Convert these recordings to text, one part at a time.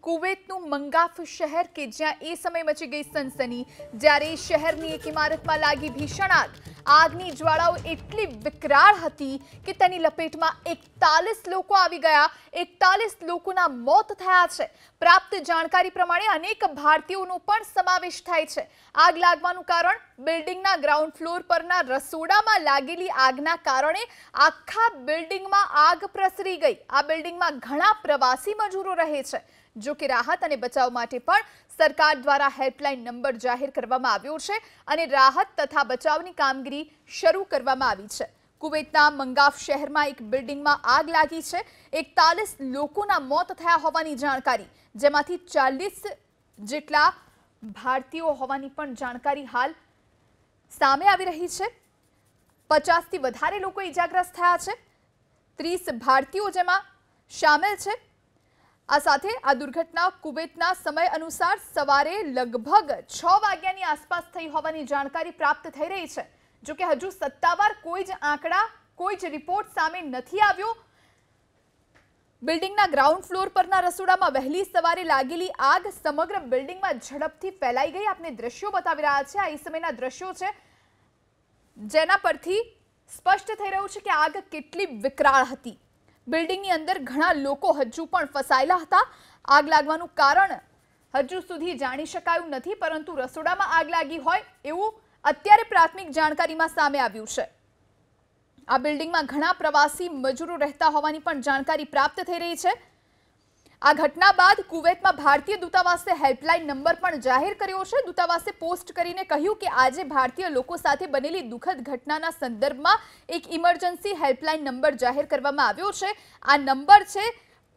કુવૈતનું મંગાફ શહેર કે જ્યાં એ સમય મચી ગઈ સનસની જ્યારે શહેરની એક ઇમારતમાં લાગી ભીષણ આગ। આગની જ્વાળાઓ એટલી વિકરાળ હતી કે તેની લપેટમાં 41 લોકો આવી ગયા। 41 લોકોના મોત થયા છે। પ્રાપ્ત જાણકારી પ્રમાણે અનેક ભારતીયોનો પણ સમાવેશ થાય છે। આગ લાગવાનું કારણ બિલ્ડિંગના ગ્રાઉન્ડ ફ્લોર પરના રસોડામાં લાગેલી આગના કારણે આખા બિલ્ડિંગમાં આગ પ્રસરી ગઈ। આ બિલ્ડિંગમાં ઘણા પ્રવાસી મજૂરો રહે છે। જો કે રાહત અને બચાવ માટે પણ સરકાર દ્વારા હેલ્પલાઇન નંબર જાહેર કરવામાં આવ્યો છે અને રાહત તથા બચાવની કામગીરી શરૂ કરવામાં આવી છે। કુવૈતના મંગાફ શહેરમાં એક બિલ્ડિંગમાં આગ લાગી છે। 41 લોકોના મોત થયા હોવાની જાણકારી, જેમાંથી 40 જેટલા ભારતીયો હોવાની પણ જાણકારી હાલ સામે આવી રહી છે। 50 થી વધારે લોકો ઇજાગ્રસ્ત થયા છે। 30 ભારતીયો જેમાં શામેલ છે। આ સાથે આ દુર્ઘટના કુવૈતના સમય અનુસાર સવારે લગભગ 6 વાગ્યાની આસપાસ થઈ હોવાની જાણકારી પ્રાપ્ત થઈ રહી છે। જો કે હજુ સત્તાવાર કોઈ જ આંકડા, કોઈ જ રિપોર્ટ સામે નથી આવ્યો। બિલ્ડિંગના ગ્રાઉન્ડ ફ્લોર પરના રસોડામાં વહેલી સવારે લાગેલી આગ સમગ્ર બિલ્ડિંગમાં ઝડપથી ફેલાઈ ગઈ। આપને દ્રશ્યો બતાવી રહ્યા છે। આ એ સમયના દ્રશ્યો છે જેના પરથી સ્પષ્ટ થઈ રહ્યું છે કે આગ કેટલી વિકરાળ હતી। બિલ્ડિંગની અંદર ઘણા લોકો હજુ પણ ફસાયેલા હતા। આગ લાગવાનું કારણ હજુ સુધી જાણી શકાયું નથી, પરંતુ રસોડામાં આગ લાગી હોય એવું અત્યારે પ્રાથમિક જાણકારીમાં સામે આવ્યું છે। આ બિલ્ડિંગમાં ઘણા પ્રવાસી મજૂરો રહેતા હોવાની પણ જાણકારી પ્રાપ્ત થઈ રહી છે। આ ઘટના બાદ કુવૈતમાં ભારતીય દૂતાવાસે હેલ્પલાઇન નંબર પણ જાહેર કર્યો છે। દૂતાવાસે પોસ્ટ કરીને કહ્યું કે આજે ભારતીય લોકો સાથે બનેલી દુઃખદ ઘટનાના સંદર્ભમાં એક ઇમરજન્સી હેલ્પલાઇન નંબર જાહેર કરવામાં આવ્યો છે। આ નંબર છે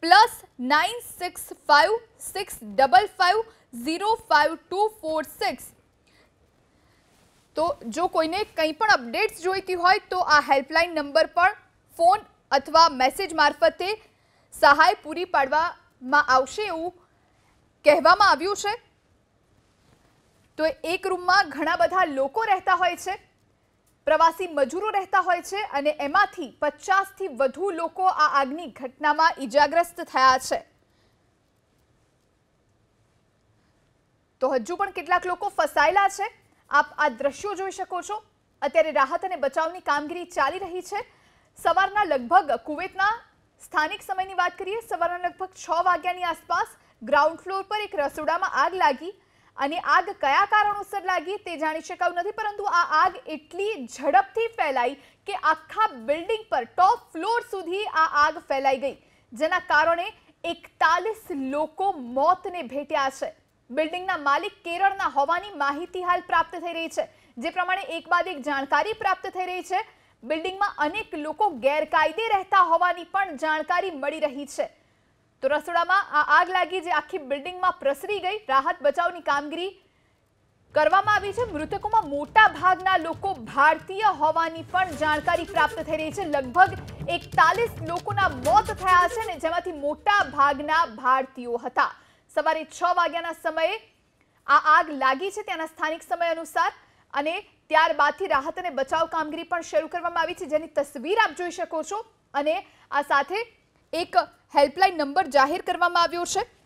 +965655052446। તો જો કોઈને કંઈ પણ અપડેટ્સ જોઈતી હોય તો આ હેલ્પલાઇન નંબર પર ફોન અથવા મેસેજ મારફતે સહાય પૂરી પાડવામાં આવશે એવું કહેવામાં આવ્યું છે। તો એક રૂમમાં ઘણા બધા લોકો રહેતા હોય છે, પ્રવાસી મજૂરો રહેતા હોય છે અને એમાંથી 50 થી વધુ લોકો આ આગની ઘટનામાં ઇજાગ્રસ્ત થયા છે। તો હજુ પણ કેટલાક લોકો ફસાયેલા છે। આપ આ દ્રશ્યો જોઈ શકો છો। અત્યારે રાહત અને બચાવની કામગીરી ચાલી રહી છે। સવારના લગભગ કુવૈતના સ્થાનિક સમયની વાત કરીએ, સવારના લગભગ 6 વાગ્યાની આસપાસ ગ્રાઉન્ડ ફ્લોર પર એક રસોડામાં આગ લાગી અને આગ કયા કારણોસર લાગી તે જાણી શકાયું નથી, પરંતુ આ આગ એટલી ઝડપથી ફેલાઈ કે આખા બિલ્ડિંગ પર ટોપ ફ્લોર સુધી આ આગ ફેલાઈ ગઈ, જેના કારણે 41 લોકો મોતને ભેટ્યા છે। બિલ્ડિંગના માલિક કેરળના હોવાની માહિતી હાલ પ્રાપ્ત થઈ રહી છે। જે પ્રમાણે એક બાદ એક જાણકારી પ્રાપ્ત થઈ રહી છે। બિલ્ડિંગમાં અનેક લોકો ગેરકાયદે રહેતા હોવાની પણ જાણકારી મળી રહી છે। તો રસોડામાં આ આગ લાગી જે આખી બિલ્ડિંગમાં પ્રસરી ગઈ। રાહત બચાવની કામગીરી કરવામાં આવી છે। મૃતકોમાં મોટા ભાગના લોકો ભારતીય હોવાની પણ જાણકારી પ્રાપ્ત થઈ રહી છે। લગભગ 41 લોકોના મોત થયા છે અને જેમાંથી મોટા ભાગના ભારતીયો હતા। સવારે 6 વાગ્યાના સમયે આ આગ લાગી છે ત્યાંના સ્થાનિક સમય અનુસાર, અને ત્યારબાદથી રાહત અને બચાવ કામગીરી પણ શરૂ કરવામાં આવી છે, જેની તસવીર આપ જોઈ શકો છો। અને આ સાથે એક હેલ્પલાઇન નંબર જાહેર કરવામાં આવ્યો છે।